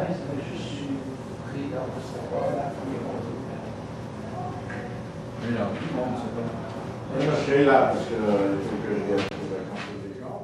je suis pris dans le savoir la première Mais là, tout le monde, c'est pas. Parce qu'il est là, parce que il faut que je vienne pour la composition.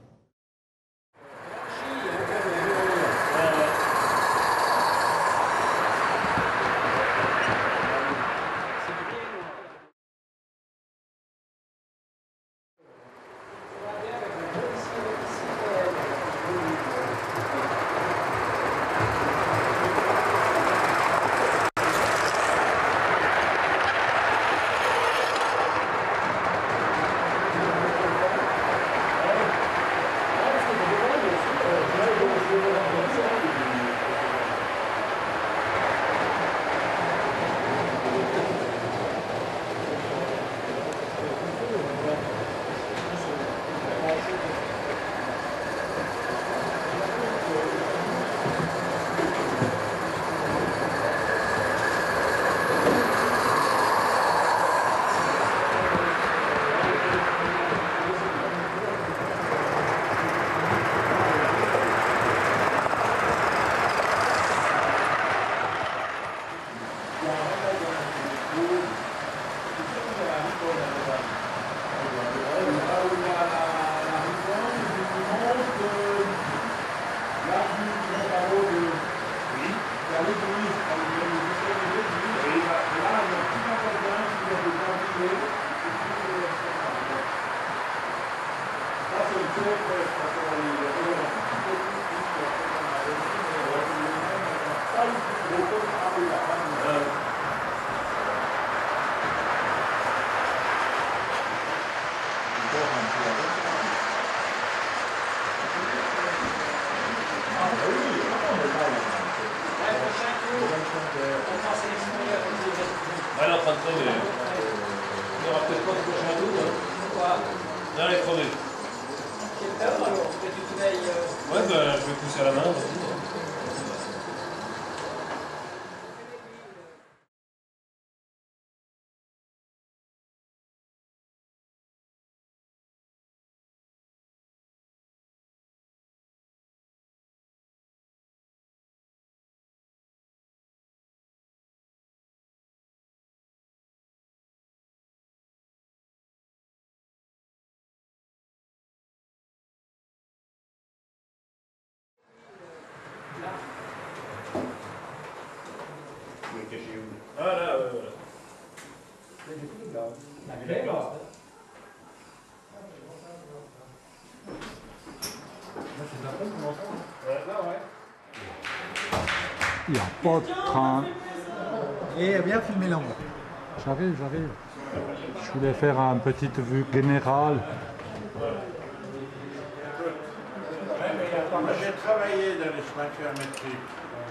Elle est en train de crever. Il n'y aura peut-être pas de prochain tour. Là, elle est crevée. Quelle heure alors? Tu veilles. Ouais, ben, je vais pousser à la main. Ah là, ouais, voilà. La clé, là. Il n'y a pas de train. Et bien filmé l'ombre. J'arrive. Je voulais faire une petite vue générale. Moi, j'ai travaillé dans les chemins géométriques.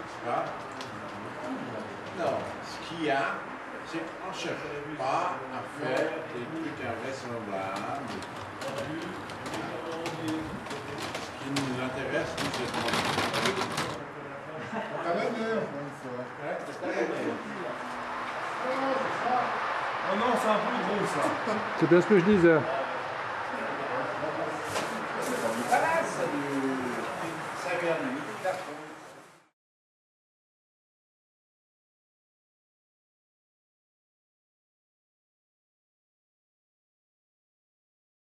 Non, ce qu'il y a, c'est qu'on ne cherche pas à faire des trucs invraisemblables. Ce qui nous intéresse, nous, c'est de Oh non, c'est un peu gros ça. C'est bien ce que je disais.